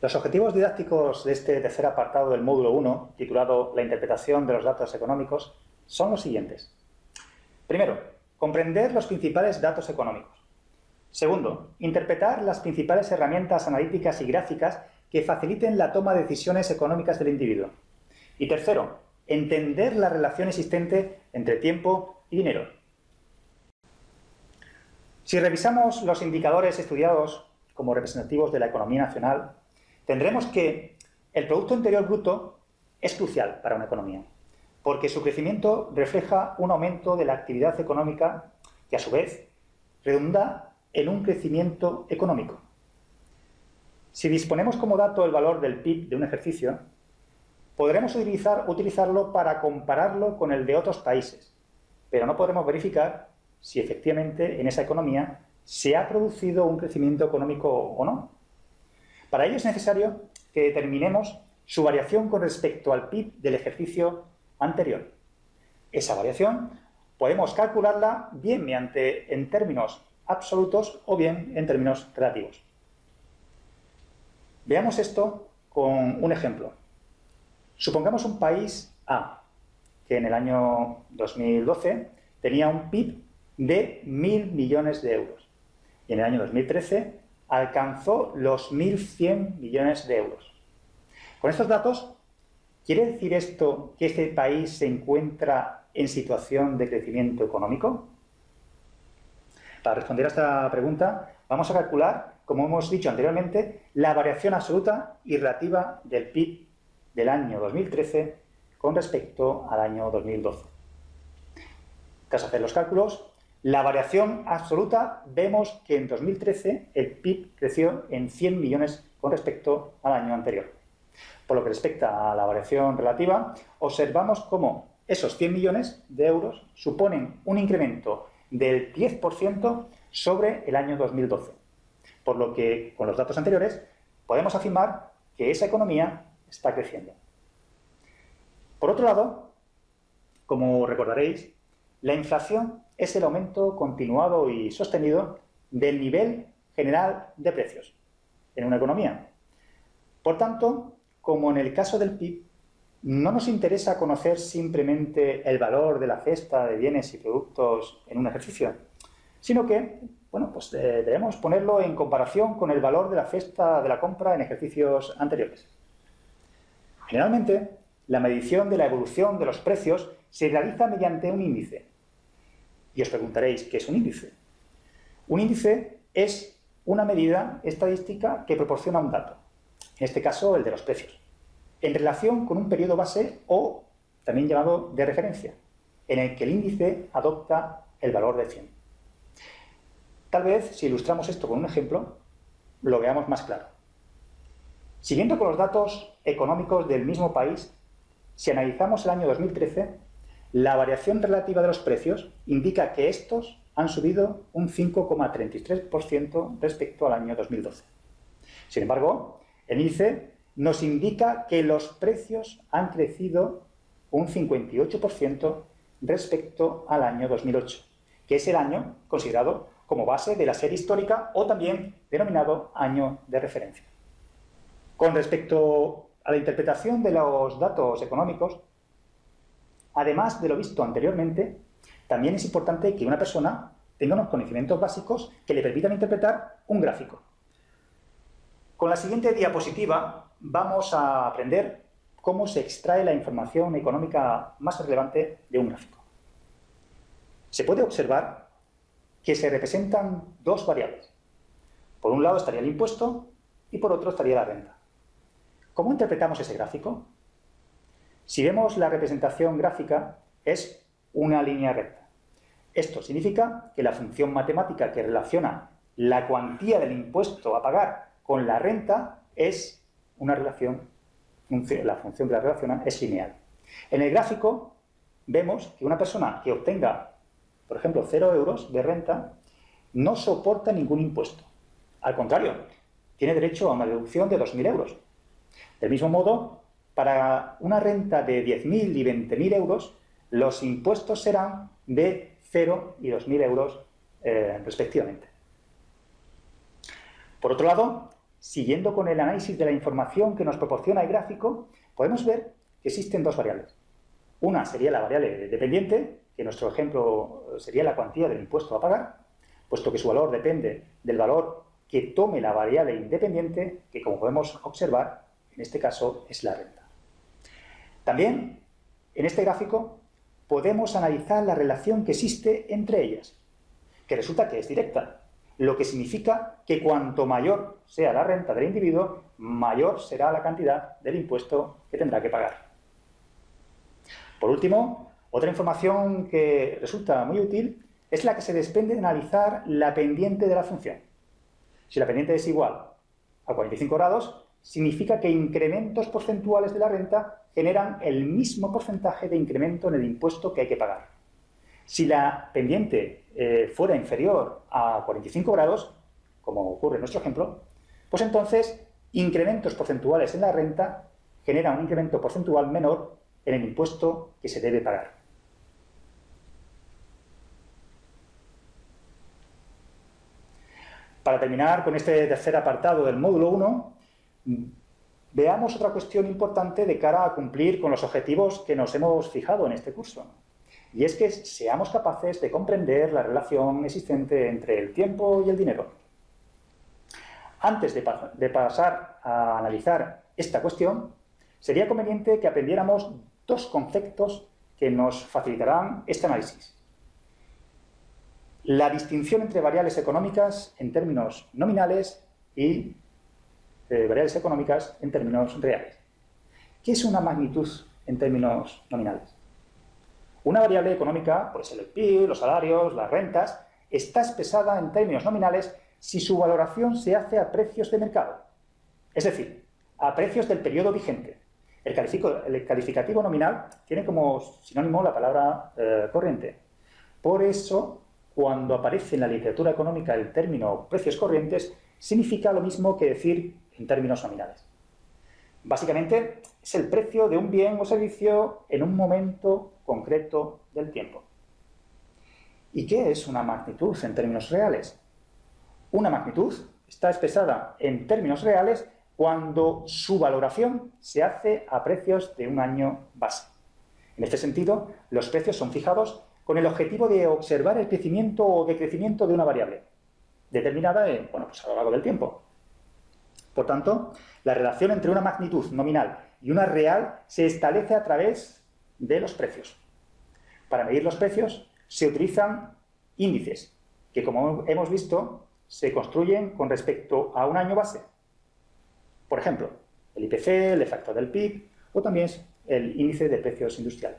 Los objetivos didácticos de este tercer apartado del módulo 1, titulado La interpretación de los datos económicos, son los siguientes. Primero, comprender los principales datos económicos. Segundo, interpretar las principales herramientas analíticas y gráficas que faciliten la toma de decisiones económicas del individuo. Y tercero, entender la relación existente entre tiempo y dinero. Si revisamos los indicadores estudiados como representativos de la economía nacional, tendremos que el Producto Interior Bruto es crucial para una economía, porque su crecimiento refleja un aumento de la actividad económica que, a su vez, redunda en un crecimiento económico. Si disponemos como dato el valor del PIB de un ejercicio, podremos utilizarlo para compararlo con el de otros países, pero no podremos verificar si efectivamente en esa economía se ha producido un crecimiento económico o no. Para ello es necesario que determinemos su variación con respecto al PIB del ejercicio anterior. Esa variación podemos calcularla bien mediante en términos absolutos o bien en términos relativos. Veamos esto con un ejemplo. Supongamos un país A, que en el año 2012 tenía un PIB de 1.000 millones de euros y en el año 2013 alcanzó los 1.100 millones de euros. Con estos datos, ¿quiere decir esto que este país se encuentra en situación de crecimiento económico? Para responder a esta pregunta, vamos a calcular, como hemos dicho anteriormente, la variación absoluta y relativa del PIB del año 2013 con respecto al año 2012. Tras hacer los cálculos, la variación absoluta vemos que en 2013 el PIB creció en 100 millones con respecto al año anterior. Por lo que respecta a la variación relativa, observamos cómo esos 100 millones de euros suponen un incremento del 10% sobre el año 2012. Por lo que, con los datos anteriores, podemos afirmar que esa economía está creciendo. Por otro lado, como recordaréis, la inflación es el aumento continuado y sostenido del nivel general de precios en una economía. Por tanto, como en el caso del PIB, no nos interesa conocer simplemente el valor de la cesta de bienes y productos en un ejercicio, sino que, debemos ponerlo en comparación con el valor de la cesta de la compra en ejercicios anteriores. Generalmente, la medición de la evolución de los precios se realiza mediante un índice. Y os preguntaréis, ¿qué es un índice? Un índice es una medida estadística que proporciona un dato, en este caso el de los precios, en relación con un periodo base o también llamado de referencia, en el que el índice adopta el valor de 100. Tal vez, si ilustramos esto con un ejemplo, lo veamos más claro. Siguiendo con los datos económicos del mismo país, si analizamos el año 2013, la variación relativa de los precios indica que estos han subido un 5,33% respecto al año 2012. Sin embargo, el índice nos indica que los precios han crecido un 58% respecto al año 2008, que es el año considerado como base de la serie histórica o también denominado año de referencia. Con respecto a la interpretación de los datos económicos, además de lo visto anteriormente, también es importante que una persona tenga unos conocimientos básicos que le permitan interpretar un gráfico. Con la siguiente diapositiva vamos a aprender cómo se extrae la información económica más relevante de un gráfico. Se puede observar que se representan dos variables. Por un lado estaría el impuesto y por otro estaría la renta. ¿Cómo interpretamos ese gráfico? Si vemos la representación gráfica, es una línea recta. Esto significa que la función matemática que relaciona la cuantía del impuesto a pagar con la renta es una relación, la función que la relaciona es lineal. En el gráfico vemos que una persona que obtenga, por ejemplo, 0 euros de renta, no soporta ningún impuesto. Al contrario, tiene derecho a una deducción de 2.000 euros. Del mismo modo, para una renta de 10.000 y 20.000 euros, los impuestos serán de 0 y 2.000 euros respectivamente. Por otro lado, siguiendo con el análisis de la información que nos proporciona el gráfico, podemos ver que existen dos variables. Una sería la variable dependiente, que en nuestro ejemplo sería la cuantía del impuesto a pagar, puesto que su valor depende del valor que tome la variable independiente, que como podemos observar, en este caso es la renta. También, en este gráfico, podemos analizar la relación que existe entre ellas, que resulta que es directa, lo que significa que cuanto mayor sea la renta del individuo, mayor será la cantidad del impuesto que tendrá que pagar. Por último, otra información que resulta muy útil es la que se desprende de analizar la pendiente de la función. Si la pendiente es igual a 45 grados, significa que incrementos porcentuales de la renta generan el mismo porcentaje de incremento en el impuesto que hay que pagar. Si la pendiente fuera inferior a 45 grados, como ocurre en nuestro ejemplo, pues entonces incrementos porcentuales en la renta generan un incremento porcentual menor en el impuesto que se debe pagar. Para terminar con este tercer apartado del módulo 1, veamos otra cuestión importante de cara a cumplir con los objetivos que nos hemos fijado en este curso. Y es que seamos capaces de comprender la relación existente entre el tiempo y el dinero. Antes de pasar a analizar esta cuestión, sería conveniente que aprendiéramos dos conceptos que nos facilitarán este análisis. La distinción entre variables económicas en términos nominales y variables económicas en términos reales. ¿Qué es una magnitud en términos nominales? Una variable económica, puede ser el PIB, los salarios, las rentas, está expresada en términos nominales si su valoración se hace a precios de mercado, es decir, a precios del periodo vigente. El calificativo nominal tiene como sinónimo la palabra corriente. Por eso, cuando aparece en la literatura económica el término precios corrientes, significa lo mismo que decir en términos nominales. Básicamente, es el precio de un bien o servicio en un momento concreto del tiempo. ¿Y qué es una magnitud en términos reales? Una magnitud está expresada en términos reales cuando su valoración se hace a precios de un año base. En este sentido, los precios son fijados con el objetivo de observar el crecimiento o decrecimiento de una variable, determinada pues a lo largo del tiempo. Por tanto, la relación entre una magnitud nominal y una real se establece a través de los precios. Para medir los precios se utilizan índices, que como hemos visto, se construyen con respecto a un año base. Por ejemplo, el IPC, el factor del PIB o también el índice de precios industriales.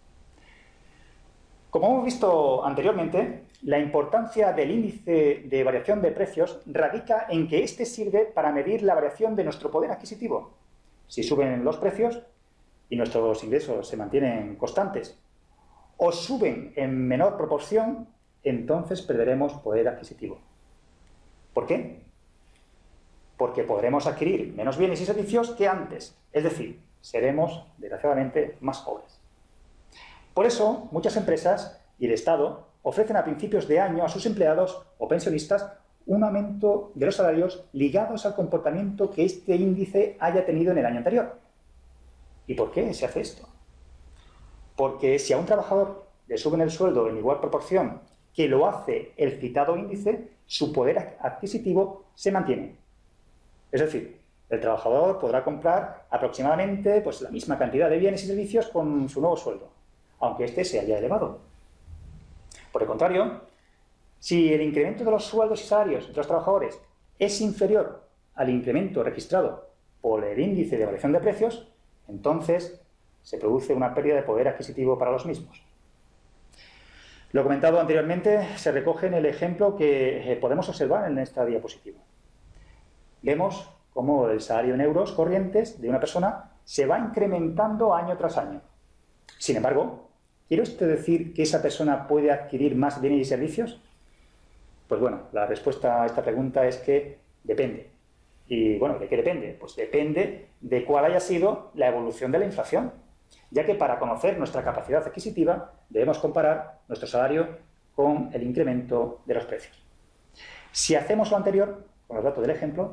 Como hemos visto anteriormente, la importancia del índice de variación de precios radica en que éste sirve para medir la variación de nuestro poder adquisitivo. Si suben los precios y nuestros ingresos se mantienen constantes o suben en menor proporción, entonces perderemos poder adquisitivo. ¿Por qué? Porque podremos adquirir menos bienes y servicios que antes, es decir, seremos, desgraciadamente, más pobres. Por eso, muchas empresas y el Estado ofrecen a principios de año a sus empleados o pensionistas un aumento de los salarios ligados al comportamiento que este índice haya tenido en el año anterior. ¿Y por qué se hace esto? Porque si a un trabajador le suben el sueldo en igual proporción que lo hace el citado índice, su poder adquisitivo se mantiene. Es decir, el trabajador podrá comprar aproximadamente la misma cantidad de bienes y servicios con su nuevo sueldo, aunque éste se haya elevado. Por el contrario, si el incremento de los sueldos y salarios de los trabajadores es inferior al incremento registrado por el índice de variación de precios, entonces se produce una pérdida de poder adquisitivo para los mismos. Lo comentado anteriormente se recoge en el ejemplo que podemos observar en esta diapositiva. Vemos cómo el salario en euros corrientes de una persona se va incrementando año tras año. Sin embargo, ¿quiere usted decir que esa persona puede adquirir más bienes y servicios? Pues bueno, la respuesta a esta pregunta es que depende. Y bueno, ¿de qué depende? Pues depende de cuál haya sido la evolución de la inflación, ya que para conocer nuestra capacidad adquisitiva debemos comparar nuestro salario con el incremento de los precios. Si hacemos lo anterior, con los datos del ejemplo,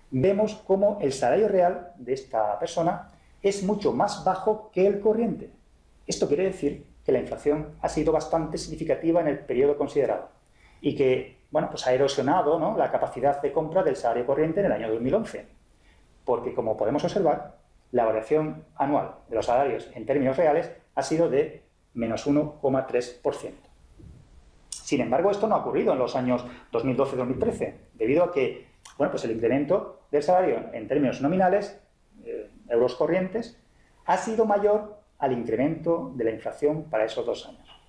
vemos cómo el salario real de esta persona es mucho más bajo que el corriente. Esto quiere decir que la inflación ha sido bastante significativa en el periodo considerado y que, bueno, pues ha erosionado, ¿no?, la capacidad de compra del salario corriente en el año 2011. Porque, como podemos observar, la variación anual de los salarios en términos reales ha sido de menos 1,3%. Sin embargo, esto no ha ocurrido en los años 2012-2013, debido a que, bueno, pues el incremento del salario en términos nominales, euros corrientes, ha sido mayor al incremento de la inflación para esos 2 años.